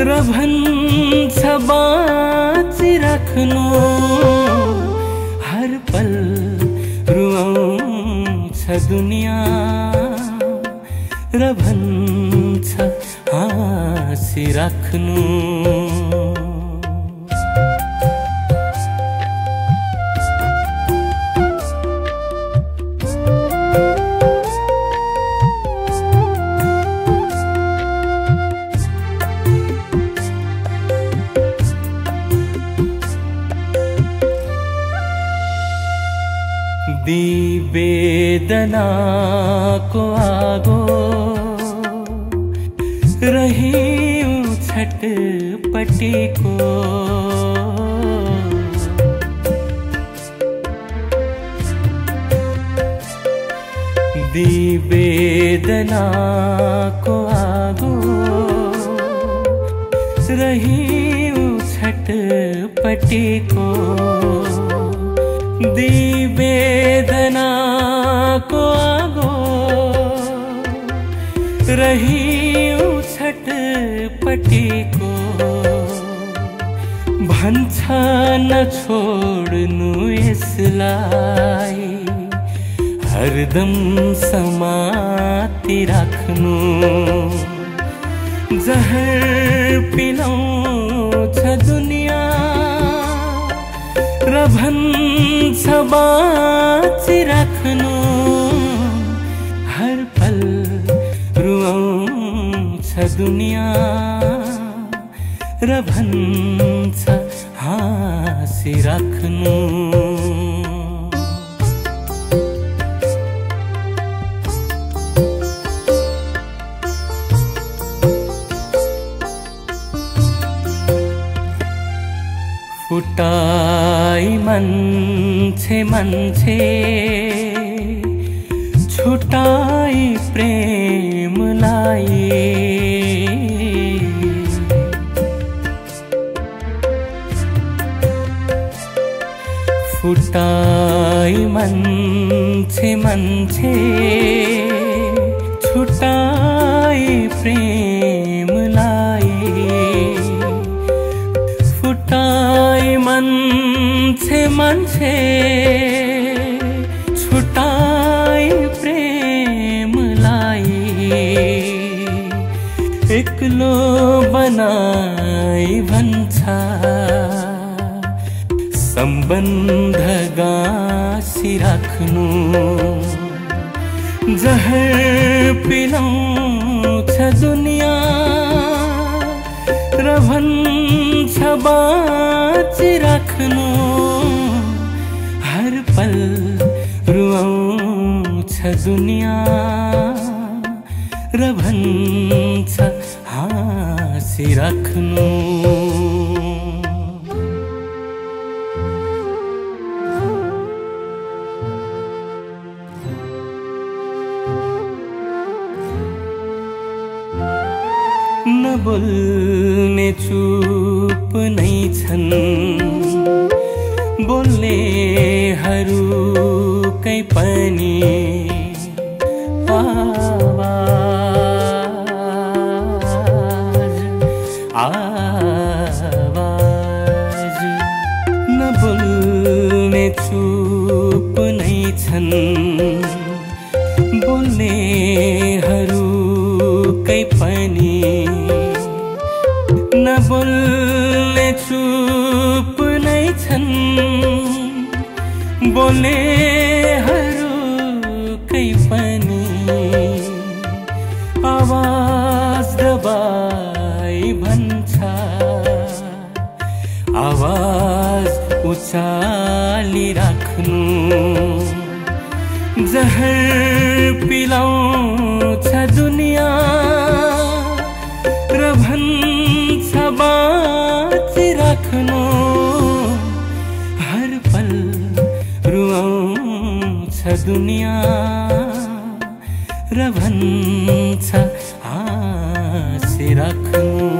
र भन्छ बाँचिराख्नु हर पल रुवाउँछ दुनियाँ र भन्छ हाँसिराख्नु दी वेदना को आगो रही छटपटी को दी वेदना को आगो रही छटपटी को दी वेदना को आगो रही छटपटी को भन्छ न छोड्नु यसलाई हरदम समाति राख्नु जहर पिलाउँछ दुनियाँ र भन्छ बाँचिराख्नु हर पल रुवाउँछ दुनियाँ र भन्छ हाँसिराख्नु फुटाई मान्छे छुटाई प्रेमलाई फुटाई मान्छे छुटाई प्रेमलाई फुटाई मान्छे छुटाई प्रेमलाई एक्लो बनाई भन्छ सम्बन्ध गाँसिराख्नु जहर पिलाउँछ दुनियाँ र भन्छ बाँचिराख्नु हर पल रुवाउँछ दुनियाँ र भन्छ हाँसिराख्नु बोल्ने चुप नै छन् बोल्नेहरूकै पनि आवाज नबोल्ने चुप नै छन् बोल्नेहरूकै पनि नबोल्ने चुप नै छन् बोल्नेहरूकै पनि आवाज दबाई भन्छ आवाज उचाली राख्नु जहर पिलाउँछ दुनियाँ र भन्छ बाँचिराख्नु हर पल रुवाउँछ दुनियाँ र भन्छ हाँसिराख्नु